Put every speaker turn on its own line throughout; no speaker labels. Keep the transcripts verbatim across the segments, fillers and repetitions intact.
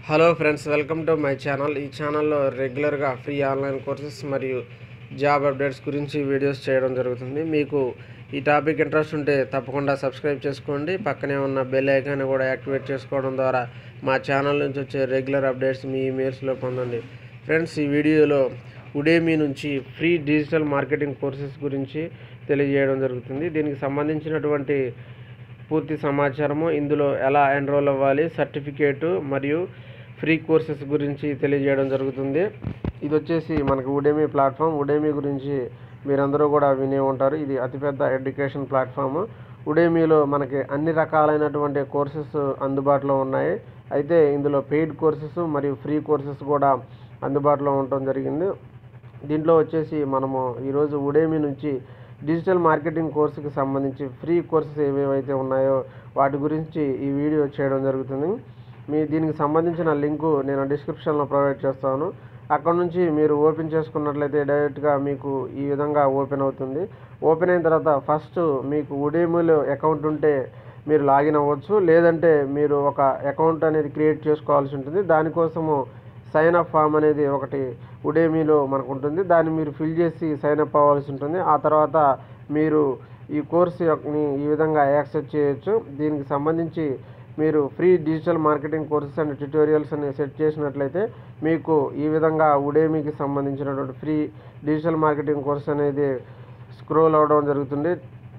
Hello friends, welcome to my channel. ఈ ఛానల్లో రెగ్యులర్గా ఫ్రీ ఆన్లైన్ కోర్సెస్ మరియు జాబ్ అప్డేట్స్ గురించి వీడియోస్ చేయడం జరుగుతుంది. మీకు ఈ టాపిక్ ఇంట్రెస్ట్ ఉంటే తప్పకుండా సబ్స్క్రైబ్ చేసుకోండి. పక్కనే ఉన్న బెల్ ఐకాన్ని కూడా యాక్టివేట్ చేసుకోవడం ద్వారా మా ఛానల్ నుంచి వచ్చే రెగ్యులర్ అప్డేట్స్ మీ ఈమెయిల్స్లో పొందండి. ఫ్రెండ్స్, ఈ వీడియోలో ఉడేమి నుంచి ఫ్రీ డిజిటల్ మార్కెటింగ్ కోర్సెస్ గురించి తెలియజేయడం జరుగుతుంది. దీనికి సంబంధించినటువంటి పూర్తి సమాచారము, ఇందులో ఎలా ఎన్రోల్ అవ్వాలి, సర్టిఫికేటు మరియు ఫ్రీ కోర్సెస్ గురించి తెలియజేయడం జరుగుతుంది. ఇది వచ్చేసి మనకు ఉడేమి ప్లాట్ఫామ్. ఉడేమి గురించి మీరందరూ కూడా వినే ఉంటారు. ఇది అతిపెద్ద ఎడ్యుకేషన్ ప్లాట్ఫామ్. ఉడేమిలో మనకి అన్ని రకాలైనటువంటి కోర్సెస్ అందుబాటులో ఉన్నాయి. అయితే ఇందులో పెయిడ్ కోర్సెస్ మరియు ఫ్రీ కోర్సెస్ కూడా అందుబాటులో ఉండటం జరిగింది. దీంట్లో వచ్చేసి మనము ఈరోజు ఉడేమి నుంచి డిజిటల్ మార్కెటింగ్ కోర్సుకి సంబంధించి ఫ్రీ కోర్సెస్ ఏవేవైతే ఉన్నాయో వాటి గురించి ఈ వీడియో చేయడం జరుగుతుంది. మీ దీనికి సంబంధించిన లింకు నేను డిస్క్రిప్షన్లో ప్రొవైడ్ చేస్తాను. అక్కడ నుంచి మీరు ఓపెన్ చేసుకున్నట్లయితే డైరెక్ట్గా మీకు ఈ విధంగా ఓపెన్ అవుతుంది. ఓపెన్ అయిన తర్వాత ఫస్ట్ మీకు ఉడేమిలో అకౌంట్ ఉంటే మీరు లాగిన్ అవ్వచ్చు, లేదంటే మీరు ఒక అకౌంట్ అనేది క్రియేట్ చేసుకోవాల్సి ఉంటుంది. దానికోసము సైన్ అప్ ఫామ్ అనేది ఒకటి ఉడేమిలో మనకు ఉంటుంది. దాన్ని మీరు ఫిల్ చేసి సైన్ అప్ అవ్వాల్సి ఉంటుంది. ఆ తర్వాత మీరు ఈ కోర్సు యొక్కని ఈ విధంగా యాక్సెస్ చేయొచ్చు. దీనికి సంబంధించి మీరు free digital marketing courses and tutorials అని సెట్ చేసినట్లయితే మీకు ఈ విధంగా ఉడేమికి సంబంధించినటువంటి ఫ్రీ డిజిటల్ మార్కెటింగ్ కోర్స్ అనేది స్క్రోల్ అవ్వడం జరుగుతుంది.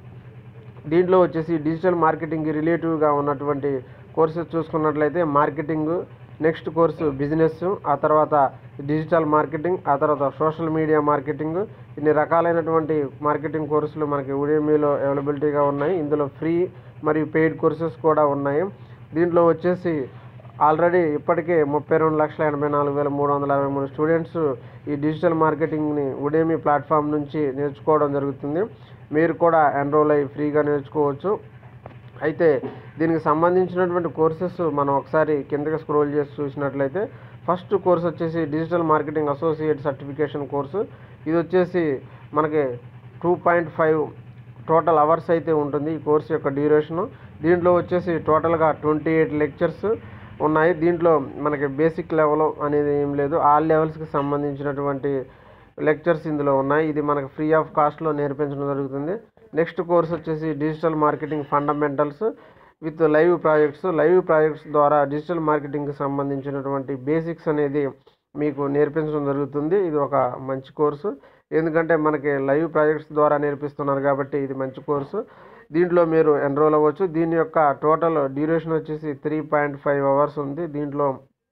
దీంట్లో వచ్చేసి డిజిటల్ మార్కెటింగ్ రిలేటివ్గా ఉన్నటువంటి కోర్సెస్ చూసుకున్నట్లయితే మార్కెటింగ్, నెక్స్ట్ కోర్సు బిజినెస్, ఆ తర్వాత డిజిటల్ మార్కెటింగ్, ఆ తర్వాత సోషల్ మీడియా మార్కెటింగ్, ఇన్ని రకాలైనటువంటి మార్కెటింగ్ కోర్సులు మనకి ఉడేమిలో అవైలబిలిటీగా ఉన్నాయి. ఇందులో ఫ్రీ మరియు పెయిడ్ కోర్సెస్ కూడా ఉన్నాయి. దీంట్లో వచ్చేసి ఆల్రెడీ ఇప్పటికే ముప్పై రెండు లక్షల ఎనభై నాలుగు వేల మూడు వందల అరవై మూడు స్టూడెంట్స్ ఈ డిజిటల్ మార్కెటింగ్ని ఉడేమి ప్లాట్ఫామ్ నుంచి నేర్చుకోవడం జరుగుతుంది. మీరు కూడా ఎన్రోల్ అయ్యి ఫ్రీగా నేర్చుకోవచ్చు. అయితే దీనికి సంబంధించినటువంటి కోర్సెస్ మనం ఒకసారి కిందకి స్క్రోల్ చేసి చూసినట్లయితే ఫస్ట్ కోర్స్ వచ్చేసి digital marketing associate certification course. ఇది వచ్చేసి మనకి two point five total hours అయితే ఉంటుంది ఈ కోర్సు యొక్క డ్యూరేషను. దీంట్లో వచ్చేసి టోటల్గా ట్వంటీ ఎయిట్ లెక్చర్స్ ఉన్నాయి. దీంట్లో మనకి బేసిక్ లెవెల్ అనేది ఏం లేదు, ఆల్ లెవెల్స్కి సంబంధించినటువంటి లెక్చర్స్ ఇందులో ఉన్నాయి. ఇది మనకు ఫ్రీ ఆఫ్ కాస్ట్లో నేర్పించడం జరుగుతుంది. నెక్స్ట్ కోర్స్ వచ్చేసి digital marketing fundamentals with live projects. Live projects ద్వారా డిజిటల్ మార్కెటింగ్కి సంబంధించినటువంటి బేసిక్స్ అనేది మీకు నేర్పించడం జరుగుతుంది. ఇది ఒక మంచి కోర్సు, ఎందుకంటే మనకి లైవ్ ప్రాజెక్ట్స్ ద్వారా నేర్పిస్తున్నారు కాబట్టి ఇది మంచి కోర్సు. దీంట్లో మీరు ఎన్రోల్ అవ్వచ్చు. దీని యొక్క టోటల్ డ్యూరేషన్ వచ్చేసి త్రీ పాయింట్ ఫైవ్ అవర్స్ ఉంది. దీంట్లో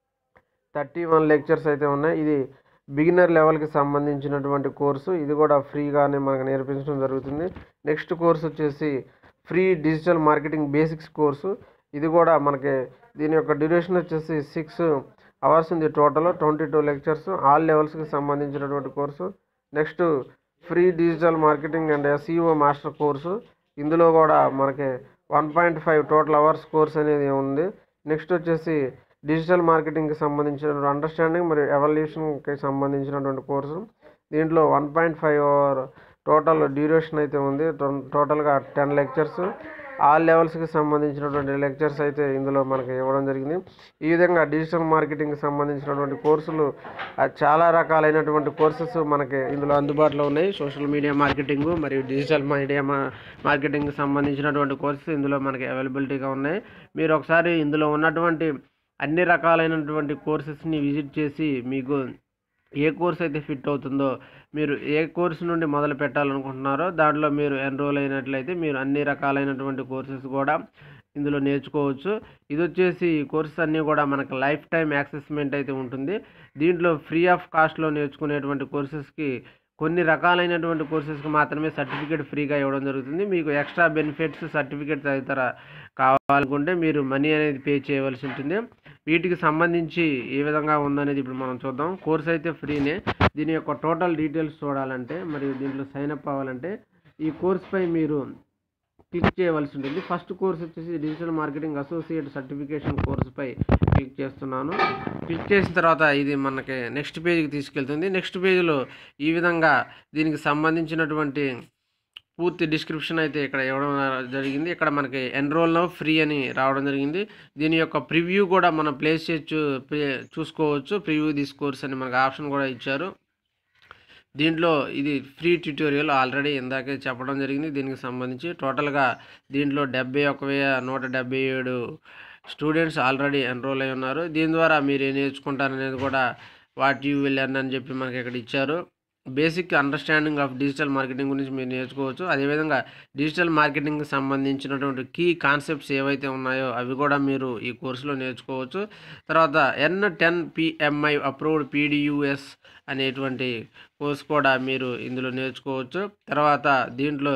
థర్టీ వన్ లెక్చర్స్ అయితే ఉన్నాయి. ఇది బిగినర్ లెవెల్కి సంబంధించినటువంటి కోర్సు. ఇది కూడా ఫ్రీగానే మనకు నేర్పించడం జరుగుతుంది. నెక్స్ట్ కోర్స్ వచ్చేసి free digital marketing basics course. ఇది కూడా మనకి దీని యొక్క డ్యూరేషన్ వచ్చేసి సిక్స్ అవర్స్ ఉంది. Total twenty two lectures, all లెవెల్స్కి సంబంధించినటువంటి course. Next free digital marketing and SEO master course. ఇందులో కూడా మనకి one point five total hours course అనేది ఉంది. నెక్స్ట్ వచ్చేసి డిజిటల్ మార్కెటింగ్కి సంబంధించిన అండర్స్టాండింగ్ మరియు ఎవల్యూషన్కి సంబంధించినటువంటి కోర్సు. దీంట్లో one point five hour total duration అయితే ఉంది. టోటల్గా టెన్ లెక్చర్స్, ఆల్ లెవెల్స్కి సంబంధించినటువంటి లెక్చర్స్ అయితే ఇందులో మనకి ఇవ్వడం జరిగింది. ఈ విధంగా డిజిటల్ మార్కెటింగ్కి సంబంధించినటువంటి కోర్సులు చాలా రకాలైనటువంటి కోర్సెస్ మనకి ఇందులో అందుబాటులో ఉన్నాయి. సోషల్ మీడియా మార్కెటింగ్ మరియు డిజిటల్ మీడియా మార్కెటింగ్కి సంబంధించినటువంటి కోర్సెస్ ఇందులో మనకి అవైలబిలిటీగా ఉన్నాయి. మీరు ఒకసారి ఇందులో ఉన్నటువంటి అన్ని రకాలైనటువంటి కోర్సెస్ని విజిట్ చేసి మీకు ఏ కోర్స్ అయితే ఫిట్ అవుతుందో, మీరు ఏ కోర్సు నుండి మొదలు పెట్టాలనుకుంటున్నారో దాంట్లో మీరు ఎన్రోల్ అయినట్లయితే మీరు అన్ని రకాలైనటువంటి కోర్సెస్ కూడా ఇందులో నేర్చుకోవచ్చు. ఇది వచ్చేసి ఈ కోర్సెస్ అన్నీ కూడా మనకు లైఫ్ టైం యాక్సెస్మెంట్ అయితే ఉంటుంది. దీంట్లో ఫ్రీ ఆఫ్ కాస్ట్లో నేర్చుకునేటువంటి కోర్సెస్కి కొన్ని రకాలైనటువంటి కోర్సెస్కి మాత్రమే సర్టిఫికేట్ ఫ్రీగా ఇవ్వడం జరుగుతుంది. మీకు ఎక్స్ట్రా బెనిఫిట్స్, సర్టిఫికేట్స్ తదితర కావాలనుకుంటే మీరు మనీ అనేది పే చేయవలసి ఉంటుంది. వీటికి సంబంధించి ఏ విధంగా ఉందనేది ఇప్పుడు మనం చూద్దాం. కోర్స్ అయితే ఫ్రీనే. దీని యొక్క టోటల్ డీటెయిల్స్ చూడాలంటే మరియు దీంట్లో సైన్ అప్ అవ్వాలంటే ఈ కోర్స్పై మీరు క్లిక్ చేయవలసి ఉంటుంది. ఫస్ట్ కోర్స్ వచ్చేసి డిజిటల్ మార్కెటింగ్ అసోసియేట్ సర్టిఫికేషన్ కోర్సుపై క్లిక్ చేస్తున్నాను. క్లిక్ చేసిన తర్వాత ఇది మనకి నెక్స్ట్ పేజ్కి తీసుకెళ్తుంది. నెక్స్ట్ పేజ్లో ఈ విధంగా దీనికి సంబంధించినటువంటి పూర్తి డిస్క్రిప్షన్ అయితే ఇక్కడ ఇవ్వడం జరిగింది. ఇక్కడ మనకి ఎన్రోల్ నౌ ఫ్రీ అని రావడం జరిగింది. దీని యొక్క ప్రివ్యూ కూడా మనం ప్లేస్ చేసి చూ చూసుకోవచ్చు. ప్రివ్యూ దిస్ కోర్స్ అని మనకు ఆప్షన్ కూడా ఇచ్చారు. దీంట్లో ఇది ఫ్రీ ట్యూటోరియల్ ఆల్రెడీ ఇందాకే చెప్పడం జరిగింది. దీనికి సంబంధించి టోటల్గా దీంట్లో డెబ్బై ఒక వెయ్యి నూట డెబ్బై ఏడు స్టూడెంట్స్ ఆల్రెడీ ఎన్రోల్ అయి ఉన్నారు. దీని ద్వారా మీరు ఏం నేర్చుకుంటారనేది కూడా వాట్ యూ విల్ లెర్న్ అని చెప్పి మనకి ఇక్కడ ఇచ్చారు. Basic understanding of digital marketing గురించి మీరు నేర్చుకోవచ్చు. అదేవిధంగా డిజిటల్ మార్కెటింగ్కి సంబంధించినటువంటి కీ కాన్సెప్ట్స్ ఏవైతే ఉన్నాయో అవి కూడా మీరు ఈ కోర్సులో నేర్చుకోవచ్చు. తర్వాత N ten PMI approved PDUs అనేటువంటి కోర్స్ కూడా మీరు ఇందులో నేర్చుకోవచ్చు. తర్వాత దీంట్లో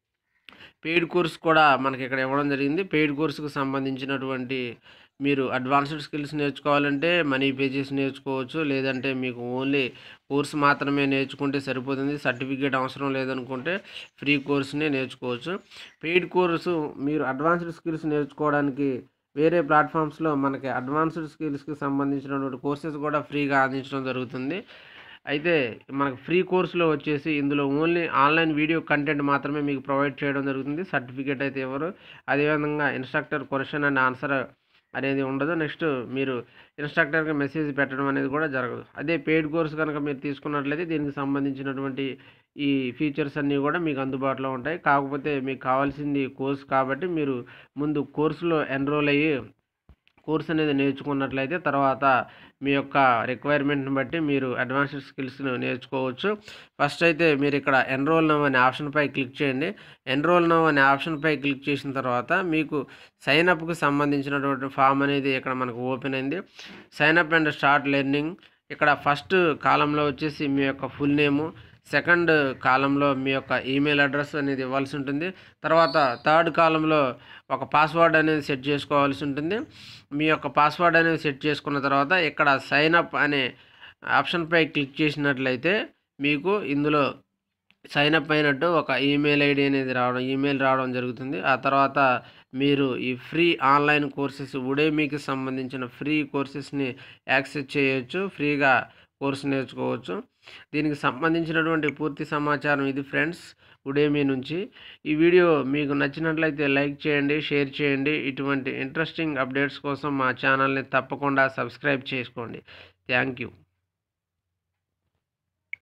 పెయిడ్ కోర్స్ కూడా మనకి ఇక్కడ ఇవ్వడం జరిగింది. పెయిడ్ కోర్సుకు సంబంధించినటువంటి మీరు అడ్వాన్స్డ్ స్కిల్స్ నేర్చుకోవాలంటే మనీ పే చేసి నేర్చుకోవచ్చు. లేదంటే మీకు ఓన్లీ కోర్స్ మాత్రమే నేర్చుకుంటే సరిపోతుంది, సర్టిఫికేట్ అవసరం లేదనుకుంటే ఫ్రీ కోర్సునే నేర్చుకోవచ్చు. పెయిడ్ కోర్సు మీరు అడ్వాన్స్డ్ స్కిల్స్ నేర్చుకోవడానికి వేరే ప్లాట్ఫామ్స్లో మనకి అడ్వాన్స్డ్ స్కిల్స్కి సంబంధించినటువంటి కోర్సెస్ కూడా ఫ్రీగా అందించడం జరుగుతుంది. అయితే మనకు ఫ్రీ కోర్సులో వచ్చేసి ఇందులో ఓన్లీ ఆన్లైన్ వీడియో కంటెంట్ మాత్రమే మీకు ప్రొవైడ్ చేయడం జరుగుతుంది. సర్టిఫికేట్ అయితే ఎవరు. అదేవిధంగా ఇన్స్ట్రక్టర్ క్వశ్చన్ అండ్ ఆన్సర్ అనేది ఉండదు. నెక్స్ట్ మీరు ఇన్స్ట్రక్టర్కి మెసేజ్ పెట్టడం అనేది కూడా జరగదు. అదే పెయిడ్ కోర్స్ కనుక మీరు తీసుకున్నట్లయితే దీనికి సంబంధించినటువంటి ఈ ఫీచర్స్ అన్నీ కూడా మీకు అందుబాటులో ఉంటాయి. కాకపోతే మీకు కావాల్సింది కోర్స్ కాబట్టి మీరు ముందు కోర్సులో ఎన్రోల్ అయ్యి కోర్స్ అనేది నేర్చుకున్నట్లయితే తర్వాత మీ యొక్క రిక్వైర్మెంట్ని బట్టి మీరు అడ్వాన్స్డ్ స్కిల్స్ను నేర్చుకోవచ్చు. ఫస్ట్ అయితే మీరు ఇక్కడ ఎన్రోల్ నౌ అనే ఆప్షన్పై క్లిక్ చేయండి. ఎన్రోల్ నౌ అనే ఆప్షన్పై క్లిక్ చేసిన తర్వాత మీకు సైన్అప్కి సంబంధించినటువంటి ఫామ్ అనేది ఇక్కడ మనకు ఓపెన్ అయింది. Sign up and start learning. ఇక్కడ ఫస్ట్ కాలంలో వచ్చేసి మీ యొక్క ఫుల్ నేము, సెకండ్ కాలంలో మీ యొక్క ఈమెయిల్ అడ్రస్ అనేది ఇవ్వాల్సి ఉంటుంది. తర్వాత థర్డ్ కాలంలో ఒక పాస్వర్డ్ అనేది సెట్ చేసుకోవాల్సి ఉంటుంది. మీ యొక్క పాస్వర్డ్ అనేది సెట్ చేసుకున్న తర్వాత ఇక్కడ సైన్ అప్ అనే ఆప్షన్పై క్లిక్ చేసినట్లయితే మీకు ఇందులో సైన్ అప్ అయినట్టు ఒక ఈమెయిల్ ఐడి అనేది రావడం ఈమెయిల్ రావడం జరుగుతుంది. ఆ తర్వాత మీరు ఈ ఫ్రీ ఆన్లైన్ కోర్సెస్ ఉడేమీకి సంబంధించిన ఫ్రీ కోర్సెస్ని యాక్సెస్ చేయొచ్చు. ఫ్రీగా కోర్సు నేర్చుకోవచ్చు. దీనికి సంబంధించినటువంటి పూర్తి సమాచారం ఇది ఫ్రెండ్స్ ఉడేమీ నుంచి. ఈ వీడియో మీకు నచ్చినట్లయితే లైక్ చేయండి, షేర్ చేయండి. ఇటువంటి ఇంట్రెస్టింగ్ అప్డేట్స్ కోసం మా ఛానల్ని తప్పకుండా సబ్స్క్రైబ్ చేసుకోండి. Thank you.